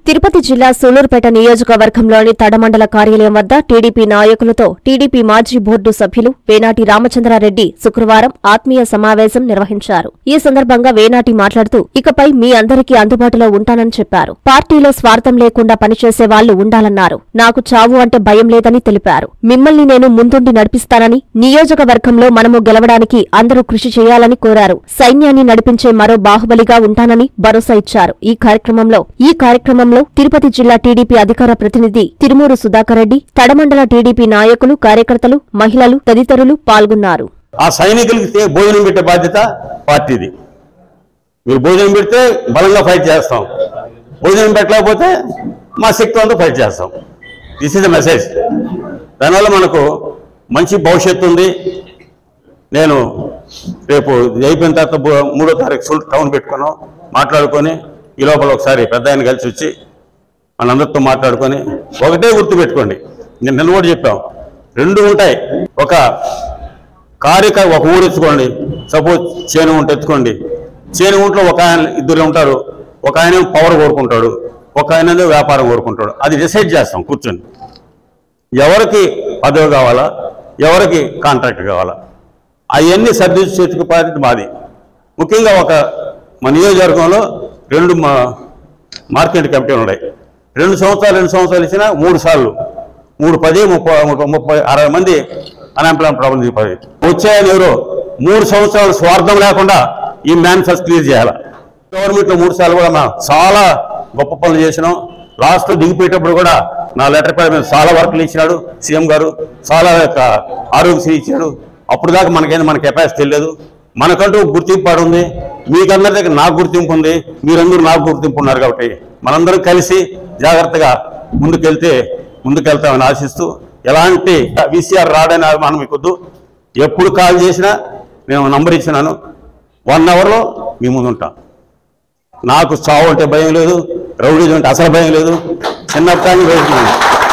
తిరుపతి జిల్లా సూలూరుపేట నియోజకవర్గంలోని తడమండల కార్యాలయం వద్ద టీడీపీ నాయకులతో టీడీపీ మాజీ బోర్డు సభ్యులు వేనాటి రామచంద్రారెడ్డి శుక్రవారం ఆత్మీయ సమావేశం నిర్వహించారు. ఈ సందర్భంగా వేనాటి మాట్లాడుతూ ఇకపై మీ అందరికీ అందుబాటులో ఉంటానని చెప్పారు. పార్టీలో స్వార్థం లేకుండా పనిచేసే వాళ్లు ఉండాలన్నారు. నాకు చావు అంటే భయం లేదని తెలిపారు. మిమ్మల్ని నేను ముందుండి నడిపిస్తానని, నియోజకవర్గంలో మనము గెలవడానికి అందరూ కృషి చేయాలని కోరారు. సైన్యాన్ని నడిపించే మరో బాహుబలిగా ఉంటానని భరోసా ఇచ్చారు. ఈ కార్యక్రమంలో తిరుపతి జిల్లా టీడీపీ అధికార ప్రతినిధి తిరుమూరు సుధాకర్ రెడ్డి, తడమండల టీడీపీ నాయకులు, కార్యకర్తలు, మహిళలు తదితరులు పాల్గొన్నారు. ఆ సైనికులకి భోజనం పెట్టే బాధ్యత పార్టీది. మీరు భోజనం పెడితే బలంగా ఫైట్ చేస్తాం, భోజనం పెట్టలేకపోతే మా శక్తి అంతా ఫైట్ చేస్తాం. This is the message. దానివల్ల మనకు మంచి భవిష్యత్తు ఉంది. నేను రేపు అయిపోయిన తర్వాత 3వ తారీఖు టౌన్ పెట్టుకున్నాం, మాట్లాడుకొని ఈ లోపల ఒకసారి పెద్ద ఆయన కలిసి వచ్చి మనందరితో మాట్లాడుకొని ఒకటే గుర్తుపెట్టుకోండి. నేను నిన్న కూడా చెప్పాం, 2 ఉంటాయి. ఒక ఒక ఊరు ఎత్తుకోండి, సపోజ్ చేను ఉంటే ఎత్తుకోండి. చేను ఉంట్లో ఒక ఆయన 2 ఉంటారు. ఒక ఆయన పవర్ కోరుకుంటాడు, ఒక ఆయన వ్యాపారం కోరుకుంటాడు. అది డిసైడ్ చేస్తాం కూర్చొని, ఎవరికి పదవి కావాలా, ఎవరికి కాంట్రాక్ట్ కావాలా, అవన్నీ సర్వీస్ చేతికి బాధ్యత మాది. ముఖ్యంగా మా నియోజకవర్గంలో 2 మార్కెట్ కమిటీలు ఉన్నాయి. 2 సంవత్సరాలు ఇచ్చినా 3 సార్లు 3, 10, 30, 60 మంది అన్ఎంప్లాయ్మెంట్ ప్రాబ్లం చెప్పాలి. వచ్చాయని ఎవరో 3 సంవత్సరాలు స్వార్థం లేకుండా ఈ మేనిఫెస్టో క్లియర్ చేయాలి. గవర్నమెంట్లో 3 సార్లు కూడా మనం చాలా గొప్ప పనులు చేసినాం. లాస్ట్లో దిగిపోయేటప్పుడు కూడా నా లెటర్ పేరు మీద చాలా వర్క్లు ఇచ్చినాడు సీఎం గారు, చాలా ఆరోగ్యశ్రీ ఇచ్చాడు. అప్పుడు దాకా మన కెపాసిటీ తెలియదు. మనకంటూ గుర్తింపు ఉంది. మీకందరి దగ్గర నాకు గుర్తింపు ఉంది, మీరందరూ నాకు గుర్తింపు ఉన్నారు. కాబట్టి మనందరం కలిసి జాగ్రత్తగా ముందుకెళ్తామని ఆశిస్తూ, ఎలాంటి వీసీఆర్ రాడని మనం మీకొద్దు. ఎప్పుడు కాల్ చేసినా నేను నంబర్ ఇచ్చినాను. 1 అవర్లో మీ ముందు ఉంటాం. నాకు చావు అంటే భయం లేదు, రౌడీజం అంటే అసలు భయం లేదు. చిన్నప్పటి వేసుకున్నాను.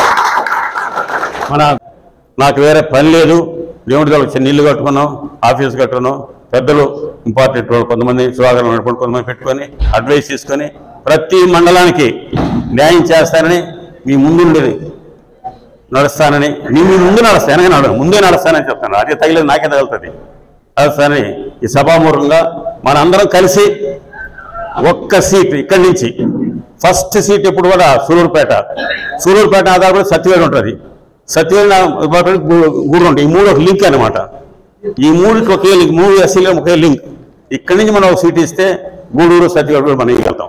నాకు వేరే పని లేదు. దేవుడి దగ్గర చిన్న ఇల్లు కట్టుకున్నాం, ఆఫీస్ కట్టుకున్నాం. పెద్దలు ఇంపార్టెంట్ కొంతమంది సుధాకర్ నడుపుకొని కొంతమంది పెట్టుకొని అడ్వైస్ తీసుకొని ప్రతి మండలానికి న్యాయం చేస్తానని, మీ ముందు నడుస్తానని, మీ ముందు నడుస్తాను, వెనక ముందే నడుస్తానని చెప్తాను. అదే తగిలేదు నాకే తగులుతుంది. నడుస్తానని ఈ సభామూలంగా మనందరం కలిసి ఒక్క సీట్ ఇక్కడి నుంచి ఫస్ట్ సీట్ ఎప్పుడు కూడా సూలూరుపేట ఆధారపడి సత్యవేడు ఉంటుంది. సత్యవేడు గూడు ఉంటాయి. ఈ 3 ఒక లింక్ అనమాట. ఈ 3కి ఒకే లింక్, 3 ఎస్సీలో ఒకే లింక్. ఇక్కడి నుంచి మనం ఒక సీట్ ఇస్తే గూడూరు, సత్యవేడు మనం ఇవ్వగలుగుతాం.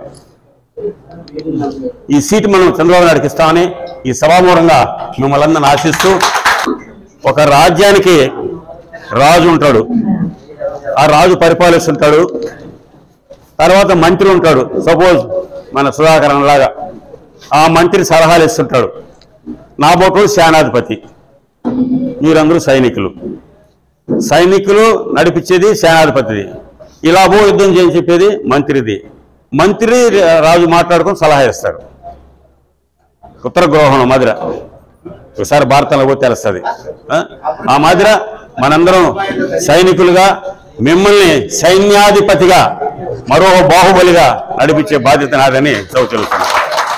ఈ సీటు మనం చంద్రబాబు నాయుడుకి ఇస్తామని ఈ సభామూలంగా మిమ్మల్ని అందరిని ఆశిస్తూ, ఒక రాజ్యానికి రాజు ఉంటాడు, ఆ రాజు పరిపాలిస్తుంటాడు. తర్వాత మంత్రి ఉంటాడు, సపోజ్ మన సుధాకరణ లాగా. ఆ మంత్రి సలహాలు ఇస్తుంటాడు. నా బోటోడు సేనాధిపతి, మీరందరూ సైనికులు నడిపించేది సేనాధిపతిది. ఇలా యుద్ధం చేయని చెప్పేది మంత్రిది. మంత్రి రాజు మాట్లాడుకొని సలహా ఇస్తాడు. ఉత్తర గ్రహణం మాదిర ఒకసారి భారతంలో పోతే తెలుస్తుంది. ఆ మాదిర మనందరం సైనికులుగా, మిమ్మల్ని సైన్యాధిపతిగా, మరో బాహుబలిగా నడిపించే బాధ్యత నాదని చదువుతున్నాను.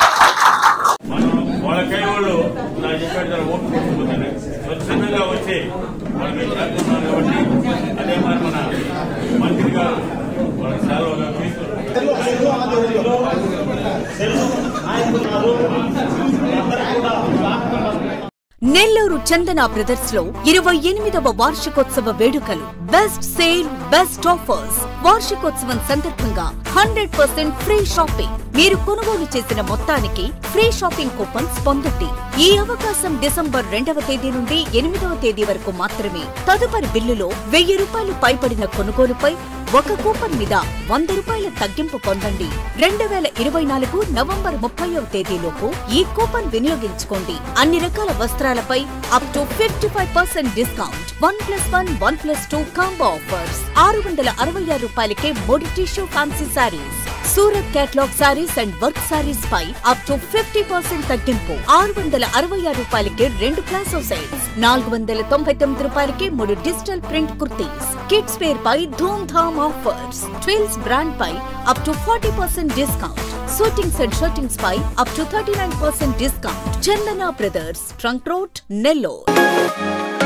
నెల్లూరు చందన బ్రదర్స్ లో 28వ వార్షికోత్సవ వేడుకలు. Best sale, best offers. వార్షికోత్సవం సందర్భంగా 100% ఫ్రీ షాపింగ్. మీరు కొనుగోలు చేసిన మొత్తానికి ఫ్రీ షాపింగ్ కూపన్స్ పొందండి. ఈ అవకాశం డిసెంబర్ 2వ తేదీ నుండి 8వ తేదీ వరకు మాత్రమే. తదుపరి బిల్లులో ₹1000 పైబడిన కొనుగోలుపై 1 కూపన్ మీద ₹100 తగ్గింపు పొందండి. 2024 నవంబర్ 30వ తేదీలోపు ఈ కూపన్ వినియోగించుకోండి. అన్ని రకాల వస్త్రాలపై up to 55% discount. 1+1, 1+2 combo offers. ₹666కే 3 tissue fancy saris. Surat catalogue saris and work saris పై అప్ టు 50% తగ్గింపు. ₹666కే 2 ప్లాసో సెట్స్. ₹499కే 3 digital print kurtis. Kids wear పై ధూమ్ ధామ్ ఆఫర్స్. ట్విల్స్ బ్రాండ్ పై up to 40% discount. Suitings and shirtings పై up to 39% discount. Chandana Brothers, Trunk Road, Nellore.